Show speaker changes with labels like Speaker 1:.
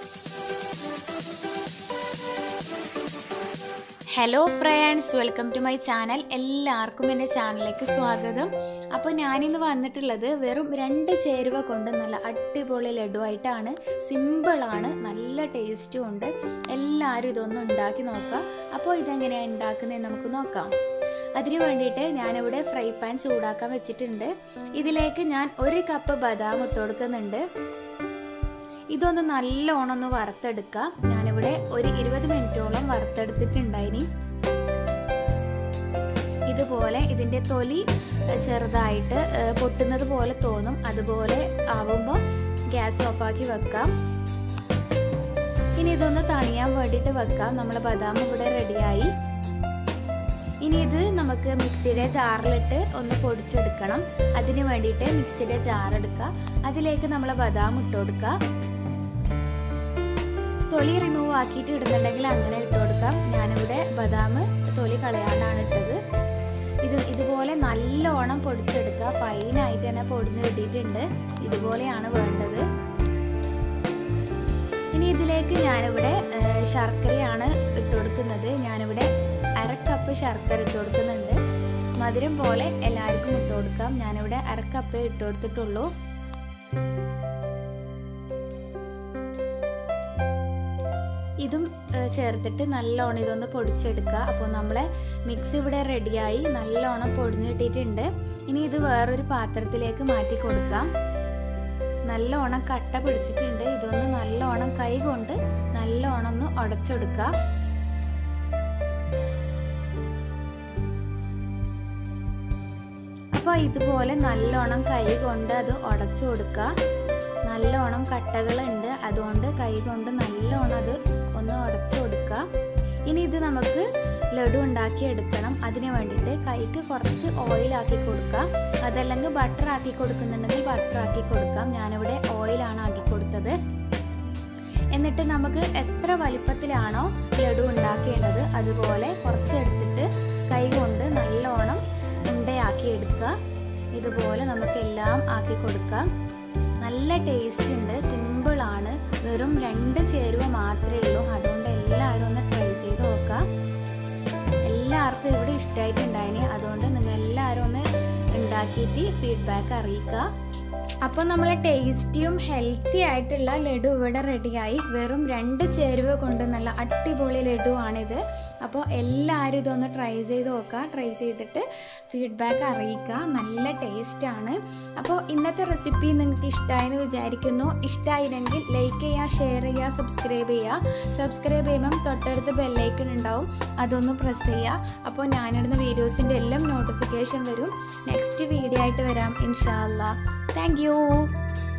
Speaker 1: Hello friends, welcome to my channel. എല്ലാവർക്കും എൻ്റെ ചാനലിലേക്ക് സ്വാഗതം. അപ്പോൾ ഞാനിന്ന് വന്നിട്ടുള്ളത് വെറും 2 ചേരുവ കൊണ്ട് നല്ല അടിപൊളി ലഡുവായിട്ടാണ്. സിമ്പിളാണ്, നല്ല ടേസ്റ്റും ഉണ്ട്. എല്ലാവരും ഇതൊന്നും ഉണ്ടാക്കി നോക്കാം. അപ്പോൾ ഇതെങ്ങനെയാണ് ഉണ്ടാക്കുന്നതെന്ന് നമുക്ക് നോക്കാം. അതിന് വേണ്ടിയിട്ട് ഞാനിവിടെ ഫ്രൈ പാൻ ചൂടാക്കാൻ വെച്ചിട്ടുണ്ട്. ഇതിലേക്ക് ഞാൻ 1 കപ്പ് ബദാം ഇട്ട് കൊടുക്കുന്നുണ്ട്. ഇതൊന്ന് നല്ലോണം ഒന്ന് വറുത്തെടുക്കാം. ഞാനിവിടെ ഒരു 20 മിനിറ്റോളം വറുത്തെടുത്തിട്ടുണ്ടായിനി. ഇതുപോലെ ഇതിൻ്റെ തൊലി ചെറുതായിട്ട് പൊട്ടുന്നത് പോലെ തോന്നും. അതുപോലെ ആവുമ്പോൾ ഗ്യാസ് ഓഫാക്കി വെക്കാം. ഇനി ഇതൊന്ന് തണിയാൻ വേണ്ടിയിട്ട് വെക്കാം. നമ്മളെ ബദാം ഇവിടെ റെഡിയായി. ഇനി ഇത് നമുക്ക് മിക്സിയുടെ ജാറിലിട്ട് ഒന്ന് പൊടിച്ചെടുക്കണം. അതിന് വേണ്ടിയിട്ട് മിക്സിയുടെ ജാർ എടുക്കുക. അതിലേക്ക് നമ്മൾ ബദാം ഇട്ട് കൊടുക്കുക. തൊലി റിമൂവ് ആക്കിയിട്ട് ഇടുന്നുണ്ടെങ്കിൽ അങ്ങനെ ഇട്ട് കൊടുക്കാം. ഞാനിവിടെ ബദാം തൊലി കളയാണ്ടാണ് ഇട്ടത്. ഇതുപോലെ നല്ലോണം പൊടിച്ചെടുക്കുക. ഫൈനായിട്ട് തന്നെ പൊടിഞ്ഞ് കിട്ടിയിട്ടുണ്ട്. ഇതുപോലെയാണ് വേണ്ടത്. ഇനി ഇതിലേക്ക് ഞാനിവിടെ ശർക്കരയാണ് ഇട്ട് കൊടുക്കുന്നത്. ഞാനിവിടെ 1/2 കപ്പ് ശർക്കര ഇട്ട് കൊടുക്കുന്നുണ്ട്. മധുരം പോലെ എല്ലാവർക്കും ഇട്ട് കൊടുക്കാം. ഞാനിവിടെ 1/2 കപ്പ് ഇട്ട് കൊടുത്തിട്ടുള്ളൂ. ഇതും ചേർത്തിട്ട് നല്ലോണം ഇതൊന്ന് പൊടിച്ചെടുക്കുക. അപ്പോൾ നമ്മളെ മിക്സ് ഇവിടെ റെഡിയായി, നല്ലോണം പൊടിഞ്ഞ് കിട്ടിയിട്ടുണ്ട്. ഇനി ഇത് വേറൊരു പാത്രത്തിലേക്ക് മാറ്റി കൊടുക്കാം. നല്ലോണം കട്ട പിടിച്ചിട്ടുണ്ട്. ഇതൊന്ന് നല്ലോണം കൈ കൊണ്ട് നല്ലോണം ഒന്ന് ഉടച്ചെടുക്കുക. അപ്പോൾ ഇതുപോലെ നല്ലോണം കൈ കൊണ്ട് അത് ഉടച്ചു കൊടുക്കുക. നല്ലോണം കട്ടകളുണ്ട്, അതുകൊണ്ട് കൈ കൊണ്ട് നല്ലോണം അത് ഒന്ന് ഉടച്ചു കൊടുക്കുക. ഇനി ഇത് നമുക്ക് ലഡു ഉണ്ടാക്കി എടുക്കണം. അതിന് വേണ്ടിയിട്ട് കൈക്ക് കുറച്ച് ഓയിലാക്കി കൊടുക്കുക. അതല്ലെങ്കിൽ ബട്ടർ ആക്കി കൊടുക്കുന്നുണ്ടെങ്കിൽ ബട്ടർ ആക്കി കൊടുക്കാം. ഞാനിവിടെ ഓയിലാണ് ആക്കി കൊടുത്തത്. എന്നിട്ട് നമുക്ക് എത്ര വലിപ്പത്തിലാണോ ലഡു ഉണ്ടാക്കേണ്ടത് അതുപോലെ കുറച്ചെടുത്തിട്ട് കൈ കൊണ്ട് നല്ലോണം ഉണ്ടയാക്കി എടുക്കുക. ഇതുപോലെ നമുക്ക് എല്ലാം ആക്കി കൊടുക്കാം. നല്ല ടേസ്റ്റ് ഉണ്ട്, സിമ്പിളാണ്. വെറും 2 ചേരുവ മാത്രമേ ഉള്ളൂ. അതുകൊണ്ട് എല്ലാവരും ഒന്ന് ട്രൈ ചെയ്ത് നോക്കാം. എല്ലാവർക്കും ഇവിടെ ഇഷ്ടമായിട്ടുണ്ടായിന്. അതുകൊണ്ട് നിങ്ങൾ എല്ലാവരും ഒന്ന് ഉണ്ടാക്കിയിട്ട് ഫീഡ്ബാക്ക് അറിയിക്കുക. അപ്പോൾ നമ്മൾ ടേസ്റ്റിയും ഹെൽത്തി ആയിട്ടുള്ള ലഡു ഇവിടെ റെഡിയായി. വെറും 2 ചേരുവ കൊണ്ട് നല്ല അടിപൊളി ലഡു ആണിത്. അപ്പോൾ എല്ലാവരും ഇതൊന്ന് ട്രൈ ചെയ്ത് നോക്കുക. ട്രൈ ചെയ്തിട്ട് ഫീഡ്ബാക്ക് അറിയിക്കുക. നല്ല ടേസ്റ്റാണ്. അപ്പോൾ ഇന്നത്തെ റെസിപ്പി നിങ്ങൾക്ക് ഇഷ്ടമായെന്ന് വിചാരിക്കുന്നു. ഇഷ്ടമായില്ലെങ്കിൽ ലൈക്ക് ചെയ്യുക, ഷെയർ ചെയ്യുക, സബ്സ്ക്രൈബ് ചെയ്യുക. സബ്സ്ക്രൈബ് ചെയ്യുമ്പം തൊട്ടടുത്ത് ബെല്ലൈക്കൺ ഉണ്ടാവും, അതൊന്ന് പ്രസ് ചെയ്യുക. അപ്പോൾ ഞാനിടുന്ന വീഡിയോസിൻ്റെ എല്ലാം നോട്ടിഫിക്കേഷൻ വരും. നെക്സ്റ്റ് വീഡിയോ ആയിട്ട് വരാം ഇൻഷാ അല്ലാ. Thank you.